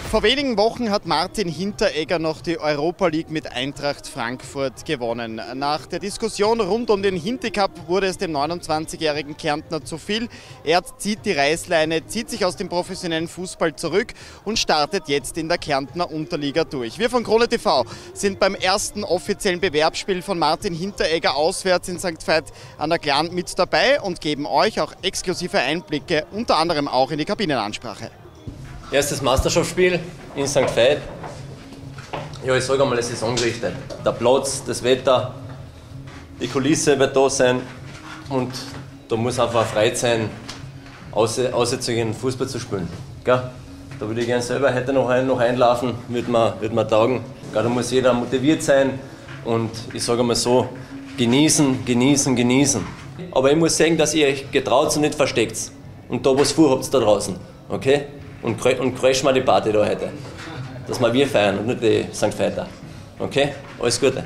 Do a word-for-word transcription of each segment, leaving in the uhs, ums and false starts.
Vor wenigen Wochen hat Martin Hinteregger noch die Europa League mit Eintracht Frankfurt gewonnen. Nach der Diskussion rund um den Hinti-Cup wurde es dem neunundzwanzigjährigen Kärntner zu viel. Er zieht die Reißleine, zieht sich aus dem professionellen Fußball zurück und startet jetzt in der Kärntner Unterliga durch. Wir von Krone T V sind beim ersten offiziellen Bewerbsspiel von Martin Hinteregger auswärts in Sankt Veit an der Glan mit dabei und geben euch auch exklusive Einblicke, unter anderem auch in die Kabinenansprache. Erstes Meisterschaftsspiel in Sankt Veit. Ja, ich sage einmal, es ist angerichtet. Der Platz, das Wetter, die Kulisse wird da sein und da muss einfach Freude sein, auszugehen, Fußball zu spielen. Gell? Da würde ich gerne selber heute noch, ein, noch einlaufen, würde mir, würde mir taugen. Gell? Da muss jeder motiviert sein und ich sage mal so, genießen, genießen, genießen. Aber ich muss sagen, dass ihr euch getraut und nicht versteckt und da was vorhabt da draußen. Okay? Und, und crashen wir die Party da heute. Dass wir wir feiern und nicht die Sankt Veiter. Okay? Alles Gute.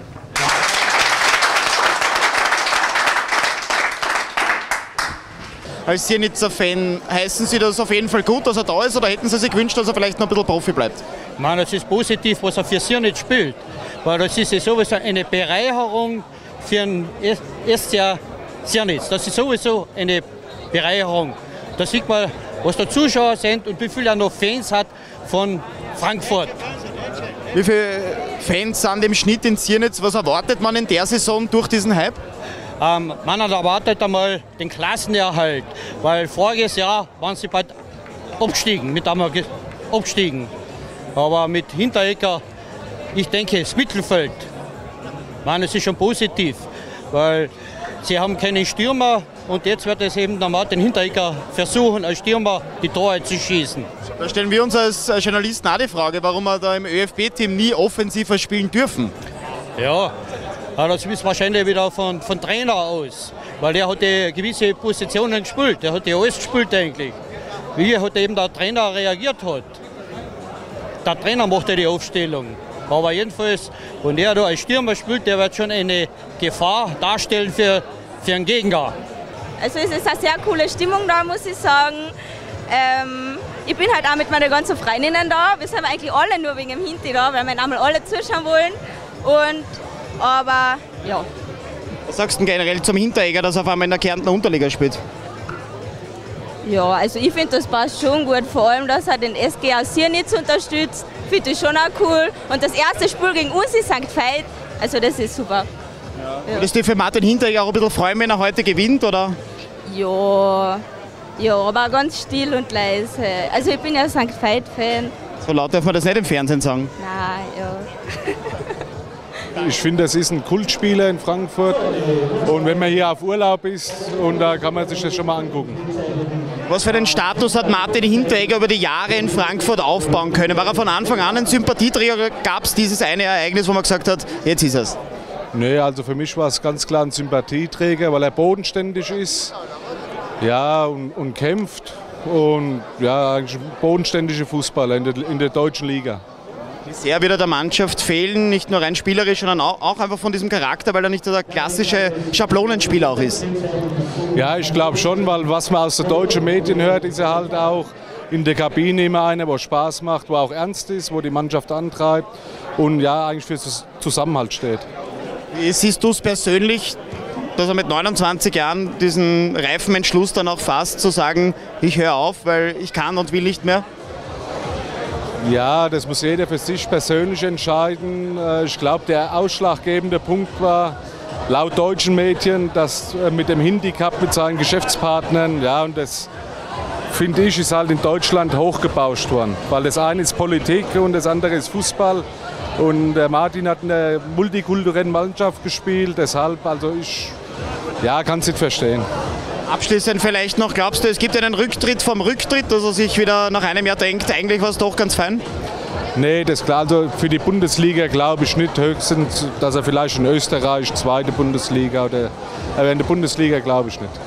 Als Sienitzer-Fan, heißen Sie das auf jeden Fall gut, dass er da ist, oder hätten Sie sich gewünscht, dass er vielleicht noch ein bisschen Profi bleibt? Ich meine, es ist positiv, was er für Sienitz spielt. Weil das ist ja sowieso eine Bereicherung für ein erstes Jahr Sienitz. Das ist sowieso eine Bereicherung. Da sieht man, was da Zuschauer sind und wie viele er noch Fans hat von Frankfurt. Wie viele Fans sind im Schnitt in Sienitz? Was erwartet man in der Saison durch diesen Hype? Ähm, man erwartet einmal den Klassenerhalt, weil voriges Jahr waren sie bald abgestiegen, mit einmal abgestiegen. Aber mit Hinteregger, ich denke, das Mittelfeld, ich meine, es ist schon positiv, weil sie haben keinen Stürmer. Und jetzt wird es eben der Martin Hinteregger versuchen, als Stürmer die Tore zu schießen. Da stellen wir uns als Journalisten auch die Frage, warum wir da im ÖFB-Team nie offensiver spielen dürfen. Ja, das ist wahrscheinlich wieder von, von Trainer aus, weil der hat die gewisse Positionen gespielt, der hat die alles gespielt eigentlich. Wie hat eben der Trainer reagiert hat. Der Trainer macht ja die Aufstellung. Aber jedenfalls, wenn er da als Stürmer spielt, der wird schon eine Gefahr darstellen für, für einen Gegner. Also es ist eine sehr coole Stimmung da, muss ich sagen. Ähm, ich bin halt auch mit meinen ganzen Freundinnen da. Wir sind eigentlich alle nur wegen dem Hinti da, weil wir einmal alle zuschauen wollen. Und, aber ja. Was sagst du denn generell zum Hinteregger, dass er auf einmal in der Kärntner Unterliga spielt? Ja, also ich finde, das passt schon gut. Vor allem, dass er den S G aus Sienitz unterstützt, finde ich schon auch cool. Und das erste Spiel gegen uns in Sankt Veit, also das ist super. Ja. Würdest du für Martin Hinteregger auch ein bisschen freuen, wenn er heute gewinnt, oder? Ja, ja, aber ganz still und leise. Also ich bin ja Sankt Veit-Fan. So laut darf man das nicht im Fernsehen sagen. Nein, ja. Ich finde, das ist ein Kultspieler in Frankfurt. Und wenn man hier auf Urlaub ist, und da kann man sich das schon mal angucken. Was für einen Status hat Martin Hinteregger über die Jahre in Frankfurt aufbauen können? War er von Anfang an ein Sympathieträger oder gab es dieses eine Ereignis, wo man gesagt hat, jetzt ist es? Nee, also für mich war es ganz klar ein Sympathieträger, weil er bodenständig ist, ja, und, und kämpft. Und ja, eigentlich ein bodenständiger Fußballer in der, in der deutschen Liga. Wie sehr wird er der Mannschaft fehlen, nicht nur rein spielerisch, sondern auch, auch einfach von diesem Charakter, weil er nicht der klassische Schablonenspieler auch ist? Ja, ich glaube schon, weil was man aus den deutschen Medien hört, ist er halt auch in der Kabine immer einer, der Spaß macht, wo auch ernst ist, wo die Mannschaft antreibt und ja, eigentlich für Zusammenhalt steht. Wie siehst du es persönlich, dass er mit neunundzwanzig Jahren diesen reifen Entschluss dann auch fasst, zu sagen, ich höre auf, weil ich kann und will nicht mehr? Ja, das muss jeder für sich persönlich entscheiden. Ich glaube, der ausschlaggebende Punkt war, laut deutschen Medien, dass mit dem Hinti-Cup mit seinen Geschäftspartnern, ja, und das finde ich, ist halt in Deutschland hochgebauscht worden. Weil das eine ist Politik und das andere ist Fußball. Und der Martin hat in der multikulturellen Mannschaft gespielt, deshalb, also ich ja, kann es nicht verstehen. Abschließend vielleicht noch, glaubst du, es gibt einen Rücktritt vom Rücktritt, dass er sich wieder nach einem Jahr denkt, eigentlich war es doch ganz fein? Nee, das ist klar, also für die Bundesliga glaube ich nicht, höchstens, dass er vielleicht in Österreich, zweite Bundesliga, oder aber in der Bundesliga glaube ich nicht.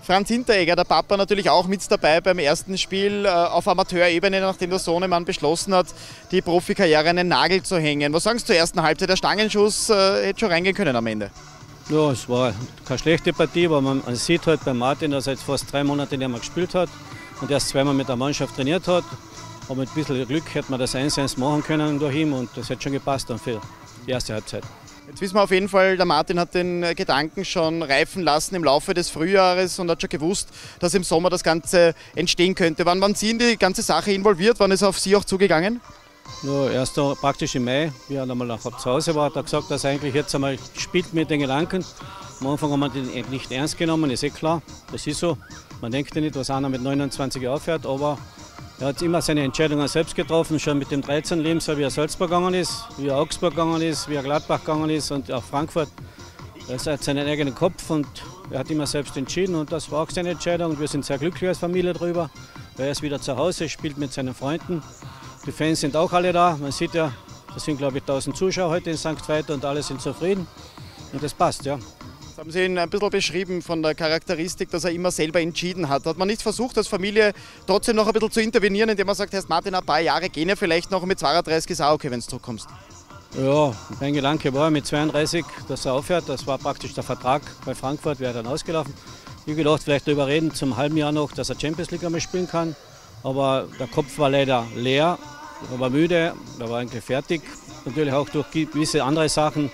Franz Hinteregger, der Papa, natürlich auch mit dabei beim ersten Spiel äh, auf Amateurebene, nachdem der Sohnemann beschlossen hat, die Profikarriere an den Nagel zu hängen. Was sagst du zur ersten Halbzeit? Der Stangenschuss äh, hätte schon reingehen können am Ende. Ja, es war keine schlechte Partie, aber man, man sieht halt bei Martin, dass er jetzt fast drei Monate nicht mehr gespielt hat und erst zweimal mit der Mannschaft trainiert hat. Aber mit ein bisschen Glück hätte man das eins eins machen können durch ihn und das hätte schon gepasst dann für die erste Halbzeit. Jetzt wissen wir auf jeden Fall, der Martin hat den Gedanken schon reifen lassen im Laufe des Frühjahres und hat schon gewusst, dass im Sommer das Ganze entstehen könnte. Wann waren Sie in die ganze Sache involviert? Wann ist er auf Sie auch zugegangen? Ja, erst praktisch im Mai, wie er einmal nach zu Hause war, hat er gesagt, dass er eigentlich jetzt einmal spielt mit den Gedanken. Am Anfang haben wir den nicht ernst genommen, ist eh klar, das ist so. Man denkt ja nicht, was einer mit neunundzwanzig aufhört, aber er hat immer seine Entscheidungen selbst getroffen, schon mit dem dreizehn Lebensjahr, wie er Salzburg gegangen ist, wie er Augsburg gegangen ist, wie er Gladbach gegangen ist und auch Frankfurt. Er hat seinen eigenen Kopf und er hat immer selbst entschieden und das war auch seine Entscheidung. Und wir sind sehr glücklich als Familie darüber, weil er ist wieder zu Hause, spielt mit seinen Freunden. Die Fans sind auch alle da, man sieht ja, das sind glaube ich tausend Zuschauer heute in Sankt Veit und alle sind zufrieden und das passt, ja. Das haben Sie ihn ein bisschen beschrieben von der Charakteristik, dass er immer selber entschieden hat. Hat man nicht versucht, als Familie trotzdem noch ein bisschen zu intervenieren, indem man sagt, Herr Martin, ein paar Jahre gehen ja vielleicht noch mit zweiunddreißig ist auch okay, wenn du zurückkommst? Ja, mein Gedanke war mit zweiunddreißig, dass er aufhört. Das war praktisch der Vertrag bei Frankfurt, wäre dann ausgelaufen. Ich habe gedacht, vielleicht darüber reden zum halben Jahr noch, dass er Champions League einmal spielen kann. Aber der Kopf war leider leer, er war müde, er war eigentlich fertig. Natürlich auch durch gewisse andere Sachen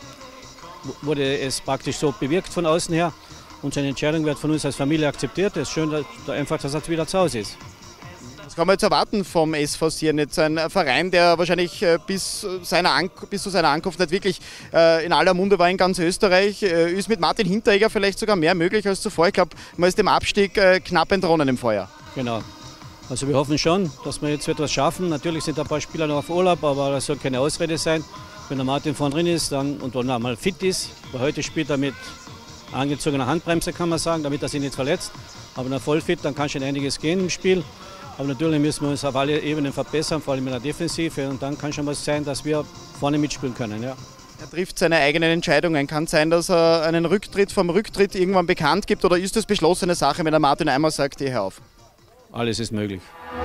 wurde es praktisch so bewirkt von außen her. Und seine Entscheidung wird von uns als Familie akzeptiert. Es ist schön, dass, einfach, dass er jetzt wieder zu Hause ist. Was kann man jetzt erwarten vom S V Sieren? Jetzt ein Verein, der wahrscheinlich bis, seiner bis zu seiner Ankunft nicht wirklich äh, in aller Munde war in ganz Österreich. Äh, ist mit Martin Hinteregger vielleicht sogar mehr möglich als zuvor? Ich glaube, man ist dem Abstieg äh, knapp entronnen im Vorjahr. Genau. Also wir hoffen schon, dass wir jetzt etwas schaffen. Natürlich sind ein paar Spieler noch auf Urlaub, aber das soll keine Ausrede sein. Wenn der Martin vorne drin ist dann, und dann einmal fit ist, weil heute spielt er mit angezogener Handbremse, kann man sagen, damit er sich nicht verletzt. Aber wenn er voll fit, dann kann schon einiges gehen im Spiel. Aber natürlich müssen wir uns auf alle Ebenen verbessern, vor allem in der Defensive. Und dann kann schon was sein, dass wir vorne mitspielen können. Ja. Er trifft seine eigenen Entscheidungen. Kann es sein, dass er einen Rücktritt vom Rücktritt irgendwann bekannt gibt? Oder ist das beschlossene Sache, wenn der Martin einmal sagt, ich hör auf? Alles ist möglich.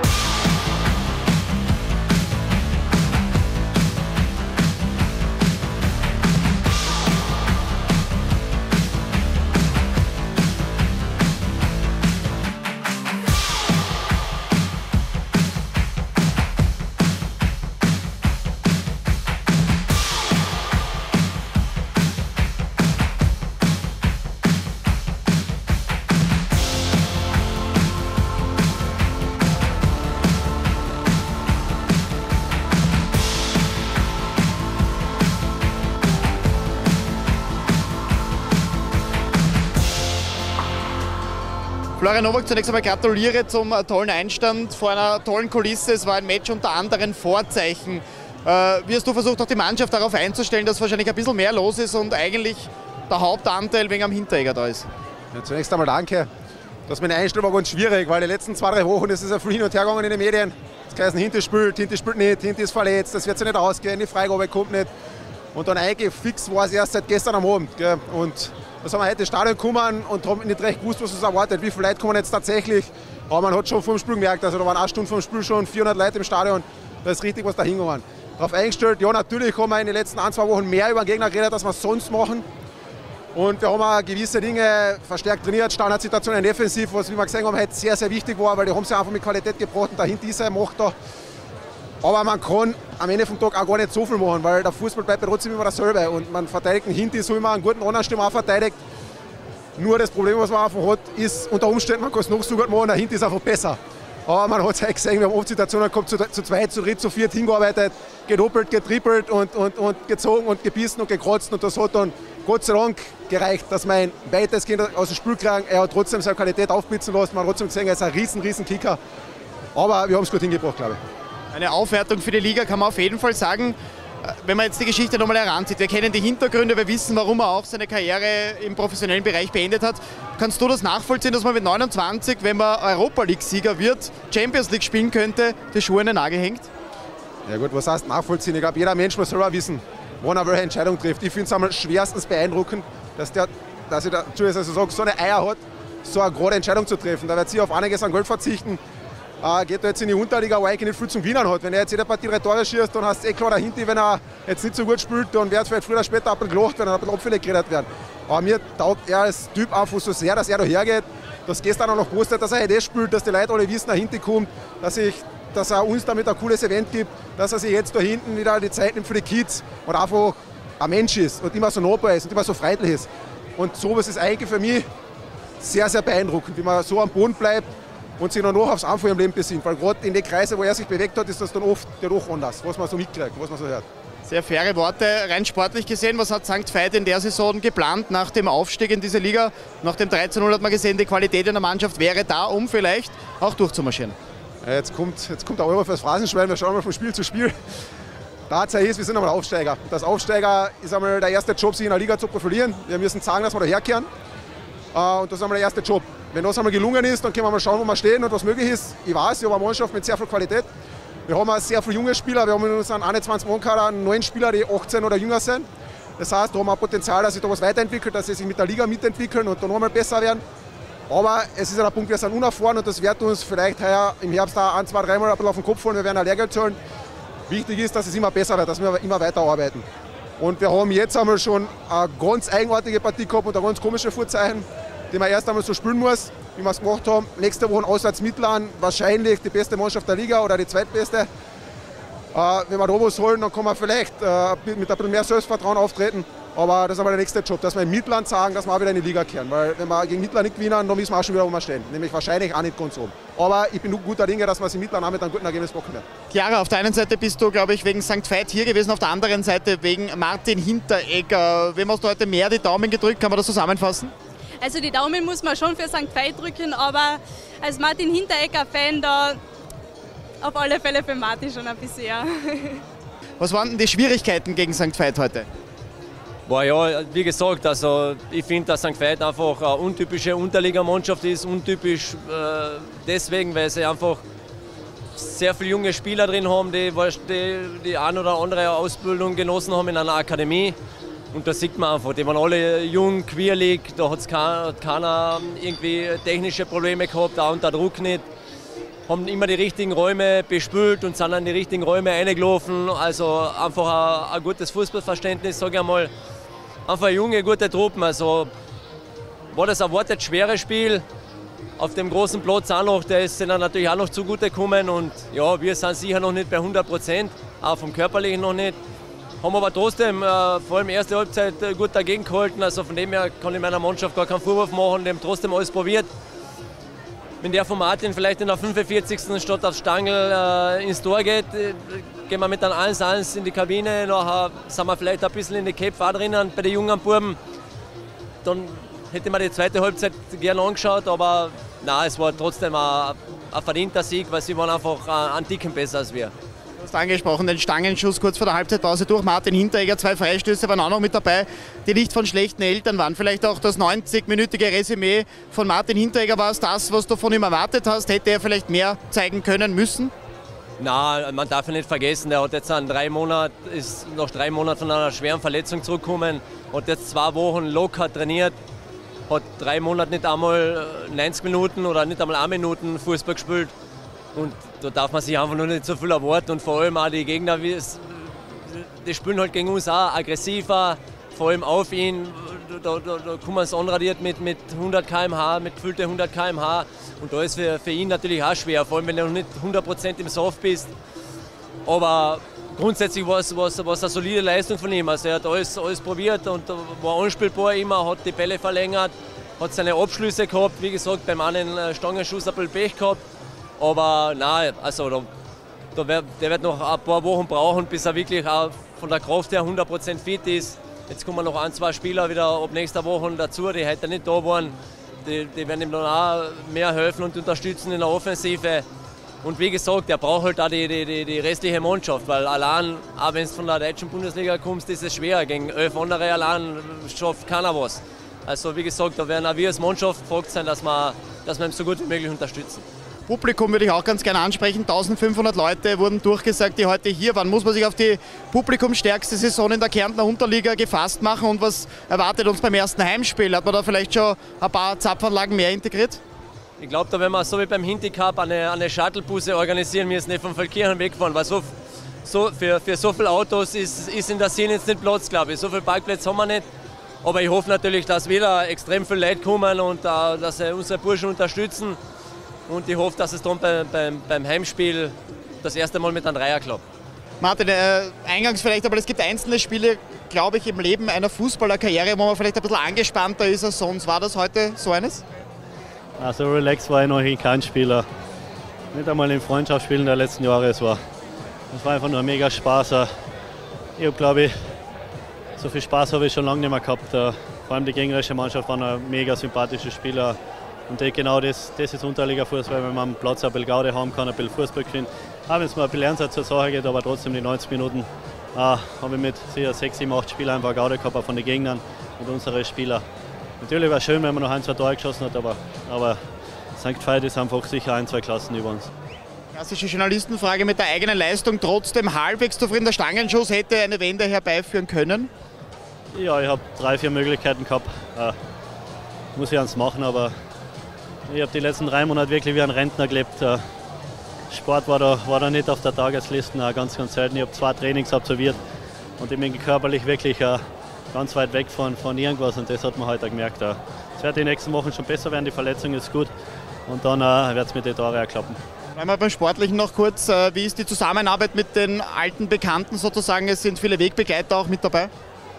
Florian Nowak, zunächst einmal gratuliere zum tollen Einstand vor einer tollen Kulisse. Es war ein Match unter anderen Vorzeichen. Äh, wie hast du versucht, auch die Mannschaft darauf einzustellen, dass wahrscheinlich ein bisschen mehr los ist und eigentlich der Hauptanteil wegen am Hinteregger da ist? Ja, zunächst einmal danke. Das mit der Einstellung war ganz schwierig, weil die letzten zwei, drei Wochen ist es ja viel hin und her gegangen in den Medien. Das heißt, Hinti spielt, Hinti spielt nicht, Hinti ist verletzt, das wird sich nicht ausgehen, die Freigabe kommt nicht. Und dann eigentlich fix war es erst seit gestern am Abend. Gell? Und da sind wir heute ins Stadion gekommen und haben nicht recht gewusst, was uns erwartet. Wie viele Leute kommen jetzt tatsächlich? Aber man hat schon vor dem Spiel gemerkt, also da waren eine Stunde vor dem Spiel schon vierhundert Leute im Stadion. Da ist richtig was da hingegangen. Darauf eingestellt, ja natürlich haben wir in den letzten ein, zwei Wochen mehr über den Gegner geredet, als wir es sonst machen. Und wir haben auch gewisse Dinge verstärkt trainiert, Standardsituationen defensiv, was wie wir gesehen haben, heute sehr, sehr wichtig war, weil die haben sie einfach mit Qualität gebracht und dahinter ist er, macht da. Aber man kann am Ende vom Tag auch gar nicht so viel machen, weil der Fußball bleibt trotzdem immer dasselbe. Und man verteidigt den Hinti, so wie man einen guten anderen Stürmer auch verteidigt. Nur das Problem, was man einfach hat, ist, unter Umständen, man kann es noch so gut machen, der Hinti ist einfach besser. Aber man hat es halt gesehen, wir haben oft Situationen gehabt, zu, zu zweit, zu dritt, zu viert hingearbeitet, gedoppelt, getrippelt und, und, und gezogen und gebissen und gekratzt. Und das hat dann Gott sei Dank gereicht, dass mein weitestgehend aus dem Spiel kriegen. Er hat trotzdem seine Qualität aufblitzen lassen, man hat trotzdem gesehen, er ist ein riesen, riesen Kicker. Aber wir haben es gut hingebracht, glaube ich. Eine Aufwertung für die Liga kann man auf jeden Fall sagen. Wenn man jetzt die Geschichte nochmal heranzieht, wir kennen die Hintergründe, wir wissen, warum er auch seine Karriere im professionellen Bereich beendet hat. Kannst du das nachvollziehen, dass man mit neunundzwanzig, wenn man Europa-League-Sieger wird, Champions League spielen könnte, die Schuhe in den Nagel hängt? Ja gut, was heißt nachvollziehen? Ich glaube, jeder Mensch muss selber wissen, wann er welche Entscheidung trifft. Ich finde es einmal schwerstens beeindruckend, dass der, dass ich da, also sage, so eine Eier hat, so eine gerade Entscheidung zu treffen. Da wird sie auf einiges an Geld verzichten. Äh, geht er jetzt in die Unterliga, wo er eigentlich nicht viel zum Gewinnen hat. Wenn er jetzt jede Partie drei Tore schießt, dann hast du eh klar dahinter, wenn er jetzt nicht so gut spielt, dann wird vielleicht früher oder später ein bisschen gelacht werden, ein bisschen Abfälle geredet werden. Aber mir taugt er als Typ einfach so sehr, dass er da hergeht. Das gestern auch noch postet, dass er das spielt, dass die Leute alle wissen, dahinter kommt, dass, ich, dass er uns damit ein cooles Event gibt, dass er sich jetzt da hinten wieder die Zeit nimmt für die Kids und einfach ein Mensch ist und immer so nahbar ist und immer so freundlich ist. Und sowas ist eigentlich für mich sehr, sehr beeindruckend, wie man so am Boden bleibt und sich noch aufs Anfang im Leben besinnt. Weil gerade in den Kreisen, wo er sich bewegt hat, ist das dann oft ja doch anders, was man so mitkriegt, was man so hört. Sehr faire Worte. Rein sportlich gesehen, was hat Sankt Veit in der Saison geplant nach dem Aufstieg in diese Liga? Nach dem dreizehn zu null hat man gesehen, die Qualität in der Mannschaft wäre da, um vielleicht auch durchzumarschieren. Ja, jetzt, kommt, jetzt kommt der Euro fürs Phrasenschwein, wir schauen mal von Spiel zu Spiel. Tatsache ist, wir sind einmal Aufsteiger. Das Aufsteiger ist einmal der erste Job, sich in der Liga zu profilieren. Wir müssen sagen, dass wir daherkehren. Und das ist einmal der erste Job. Wenn das einmal gelungen ist, dann können wir mal schauen, wo wir stehen und was möglich ist. Ich weiß, wir haben eine Mannschaft mit sehr viel Qualität. Wir haben auch sehr viele junge Spieler. Wir haben in unserem einundzwanzig-Mann-Kader neun Spieler, die achtzehn oder jünger sind. Das heißt, da haben wir Potenzial, dass sich da was weiterentwickelt, dass sie sich mit der Liga mitentwickeln und dann nochmal besser werden. Aber es ist ja der Punkt, wir sind unerfahren und das wird uns vielleicht heuer im Herbst auch ein, zwei, dreimal ein bisschen auf den Kopf fallen. Wir werden ein Lehrgeld zahlen. Wichtig ist, dass es immer besser wird, dass wir immer weiterarbeiten. Und wir haben jetzt einmal schon eine ganz eigenartige Partie gehabt und ein ganz komisches Vorzeichen, die man erst einmal so spielen muss, wie wir es gemacht haben. Nächste Woche auswärts Mittelland, wahrscheinlich die beste Mannschaft der Liga oder die zweitbeste. Äh, wenn wir da was holen, dann kann man vielleicht äh, mit ein bisschen mehr Selbstvertrauen auftreten. Aber das ist aber der nächste Job, dass wir im Mittelland sagen, dass wir auch wieder in die Liga kehren. Weil wenn wir gegen Mittelland nicht gewinnen, dann wissen wir auch schon wieder, wo wir stehen. Nämlich wahrscheinlich auch nicht ganz oben. Aber ich bin guter Dinge, dass wir es im Mittelland auch mit einem guten Ergebnis packen werden. Chiara, auf der einen Seite bist du, glaube ich, wegen Sankt Veit hier gewesen, auf der anderen Seite wegen Martin Hinteregger. Wem hast du heute mehr die Daumen gedrückt? Kann man das zusammenfassen? Also die Daumen muss man schon für Sankt Veit drücken, aber als Martin Hinteregger-Fan da auf alle Fälle für Martin schon ein bisschen. Ja. Was waren denn die Schwierigkeiten gegen Sankt Veit heute? Boah, ja, wie gesagt, also ich finde, dass Sankt Veit einfach eine untypische Unterligamannschaft ist. Untypisch äh, deswegen, weil sie einfach sehr viele junge Spieler drin haben, die die, die ein oder andere Ausbildung genossen haben in einer Akademie. Und da sieht man einfach, die waren alle jung, quirlig, da hat keiner, keiner irgendwie technische Probleme gehabt, auch unter Druck nicht. Haben immer die richtigen Räume bespielt und sind an die richtigen Räume reingelaufen. Also einfach ein, ein gutes Fußballverständnis, sage ich einmal. Einfach eine junge, gute Truppen. Also war das ein erwartet schweres Spiel. Auf dem großen Platz auch noch, der ist ihnen natürlich auch noch zugute gekommen. Und ja, wir sind sicher noch nicht bei hundert Prozent, auch vom Körperlichen noch nicht. Haben aber trotzdem, äh, vor allem erste Halbzeit, äh, gut dagegen gehalten. Also von dem her kann ich meiner Mannschaft gar keinen Vorwurf machen. Die haben trotzdem alles probiert. Wenn der von Martin vielleicht in der fünfundvierzigsten statt aufs Stangl äh, ins Tor geht, äh, gehen wir mit einem eins eins in die Kabine. Nachher sind wir vielleicht ein bisschen in die Köpfe auch drinnen bei den jungen Buben. Dann hätte man die zweite Halbzeit gerne angeschaut, aber nein, es war trotzdem ein, ein verdienter Sieg, weil sie waren einfach äh, einen Ticken besser als wir. Du hast angesprochen, den Stangenschuss kurz vor der Halbzeitpause durch Martin Hinteregger. Zwei Freistöße waren auch noch mit dabei, die nicht von schlechten Eltern waren. Vielleicht auch das neunzig-minütige Resümee von Martin Hinteregger. War es das, was du von ihm erwartet hast? Hätte er vielleicht mehr zeigen können müssen? Nein, man darf ja nicht vergessen, er hat jetzt an drei Monat, ist nach drei Monaten von einer schweren Verletzung zurückgekommen, hat jetzt zwei Wochen locker trainiert, hat drei Monate nicht einmal neunzig Minuten oder nicht einmal eine Minute Fußball gespielt. Und da darf man sich einfach noch nicht so viel erwarten. Und vor allem auch die Gegner, die spielen halt gegen uns auch aggressiver, vor allem auf ihn. Da, da, da kommen sie anradiert mit, mit hundert Kilometer pro Stunde, mit gefühlte hundert Kilometer pro Stunde. Und da ist für, für ihn natürlich auch schwer, vor allem wenn du noch nicht hundert Prozent im Soft bist. Aber grundsätzlich war es eine solide Leistung von ihm. Also er hat alles, alles probiert und war anspielbar immer, hat die Bälle verlängert, hat seine Abschlüsse gehabt. Wie gesagt, beim einen Stangenschuss ein bisschen Pech gehabt. Aber nein, also da, da wird, der wird noch ein paar Wochen brauchen, bis er wirklich auch von der Kraft her hundert Prozent fit ist. Jetzt kommen noch ein, zwei Spieler wieder ab nächster Woche dazu, die heute nicht da waren. Die, die werden ihm dann auch mehr helfen und unterstützen in der Offensive. Und wie gesagt, er braucht halt auch die, die, die restliche Mannschaft, weil allein, auch wenn du von der deutschen Bundesliga kommst, ist es schwer. Gegen elf andere allein schafft keiner was. Also wie gesagt, da werden auch wir als Mannschaft gefragt sein, dass wir, dass wir ihn so gut wie möglich unterstützen. Publikum würde ich auch ganz gerne ansprechen. eintausendfünfhundert Leute wurden durchgesagt, die heute hier waren. Muss man sich auf die publikumsstärkste Saison in der Kärntner Unterliga gefasst machen? Und was erwartet uns beim ersten Heimspiel? Hat man da vielleicht schon ein paar Zapfanlagen mehr integriert? Ich glaube, da wenn wir so wie beim Hinti-Cup eine, eine Shuttlebusse organisieren müssen, nicht vom Feldkirchen wegfahren, weil so, so für, für so viele Autos ist, ist in der Szene jetzt nicht Platz, glaube ich. So viele Parkplätze haben wir nicht. Aber ich hoffe natürlich, dass wieder extrem viele Leute kommen und uh, dass sie unsere Burschen unterstützen. Und ich hoffe, dass es dann beim, beim, beim Heimspiel das erste Mal mit einem Dreier klappt. Martin, äh, eingangs vielleicht, aber es gibt einzelne Spiele, glaube ich, im Leben einer Fußballerkarriere, wo man vielleicht ein bisschen angespannter ist als sonst. War das heute so eines? Also relax war ich noch kein Spieler. Nicht einmal in Freundschaftsspielen der letzten Jahre. Es war, es war einfach nur mega Spaß. Ich habe, glaube ich, so viel Spaß habe ich schon lange nicht mehr gehabt. Vor allem die gegnerische Mannschaft waren ein mega sympathische Spieler. Und genau das, das ist Unterliga-Fußball, wenn man am Platz ein bisschen Gaude haben kann, ein bisschen Fußball gewinnen. Auch wenn es mal ein bisschen ernster zur Sache geht, aber trotzdem die neunzig Minuten äh, habe ich mit sicher sechs, sieben, acht Spielern einfach Gaude gehabt von den Gegnern und unseren Spielern. Natürlich wäre es schön, wenn man noch ein, zwei Tore geschossen hat, aber, aber Sankt Veit ist einfach sicher ein, zwei Klassen über uns. Klassische Journalistenfrage: Mit der eigenen Leistung trotzdem halbwegs zufrieden. Der Stangenschuss hätte eine Wende herbeiführen können? Ja, ich habe drei, vier Möglichkeiten gehabt. Äh, muss ich eins machen, aber ich habe die letzten drei Monate wirklich wie ein Rentner gelebt. Sport war da, war da nicht auf der Tagesliste, ganz, ganz selten. Ich habe zwei Trainings absolviert und ich bin körperlich wirklich ganz weit weg von, von irgendwas und das hat man heute gemerkt. Es wird die nächsten Wochen schon besser werden, die Verletzung ist gut und dann wird es mit den Toren klappen. Bleiben wir beim Sportlichen noch kurz. Wie ist die Zusammenarbeit mit den alten Bekannten sozusagen? Es sind viele Wegbegleiter auch mit dabei?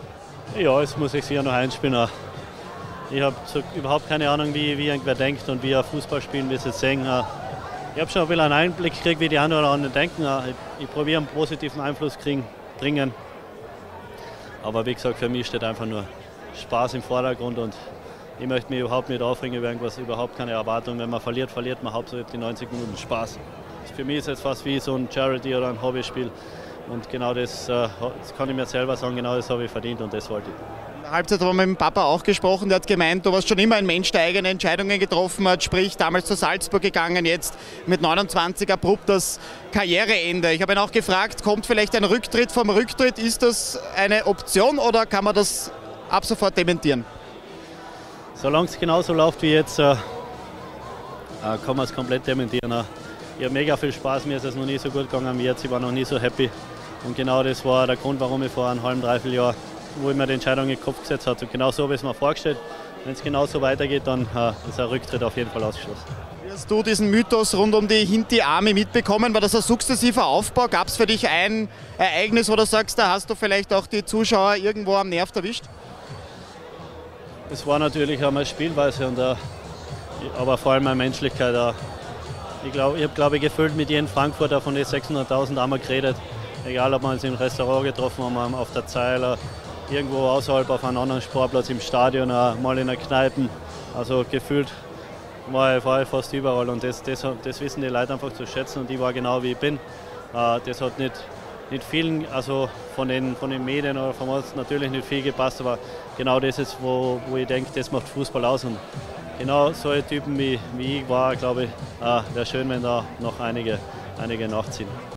Ja, es muss ich sicher noch einspielen. Ich habe so überhaupt keine Ahnung, wie, wie irgendwer denkt und wie er Fußball spielen, wie sie sehen. Ich habe schon ein bisschen einen Einblick gekriegt, wie die anderen oder anderen denken. Ich, ich probiere einen positiven Einfluss kriegen, dringen. Aber wie gesagt, für mich steht einfach nur Spaß im Vordergrund und ich möchte mich überhaupt nicht aufregen über irgendwas, überhaupt keine Erwartung. Wenn man verliert, verliert man hauptsächlich die neunzig Minuten Spaß. Für mich ist es fast wie so ein Charity- oder ein Hobbyspiel. Und genau das, das kann ich mir selber sagen, genau das habe ich verdient und das wollte ich. In der Halbzeit haben wir mit dem Papa auch gesprochen, der hat gemeint, du warst schon immer ein Mensch, der eigene Entscheidungen getroffen hat, sprich damals zu Salzburg gegangen, jetzt mit neunundzwanzig abrupt das Karriereende. Ich habe ihn auch gefragt, kommt vielleicht ein Rücktritt vom Rücktritt, ist das eine Option oder kann man das ab sofort dementieren? Solange es genauso läuft wie jetzt, äh, kann man es komplett dementieren. Ich habe mega viel Spaß, mir ist es noch nie so gut gegangen wie jetzt, ich war noch nie so happy. Und genau das war der Grund, warum ich vor einem halben, dreiviertel Jahr, wo ich mir die Entscheidung in den Kopf gesetzt habe. Und genau so habe ich es mir vorgestellt. Wenn es genau so weitergeht, dann äh, ist ein Rücktritt auf jeden Fall ausgeschlossen. Wie hast du diesen Mythos rund um die Hinti-Army mitbekommen? War das ein sukzessiver Aufbau? Gab es für dich ein Ereignis, wo du sagst, da hast du vielleicht auch die Zuschauer irgendwo am Nerv erwischt? Es war natürlich einmal Spielweise, und, äh, aber vor allem meine Menschlichkeit. Äh, ich glaube, ich habe glaube ich gefühlt mit jedem Frankfurter von den sechshunderttausend einmal geredet. Egal, ob wir uns im Restaurant getroffen haben, auf der Zeile, irgendwo außerhalb auf einem anderen Sportplatz, im Stadion, mal in der Kneipe. Also gefühlt war ich, war ich fast überall und das, das, das wissen die Leute einfach zu schätzen und ich war genau wie ich bin. Das hat nicht, nicht vielen, also von den, von den Medien oder von uns natürlich nicht viel gepasst, aber genau das ist, wo, wo ich denke, das macht Fußball aus. Und genau solche Typen wie, wie ich war, glaube ich, wäre schön, wenn da noch einige, einige nachziehen.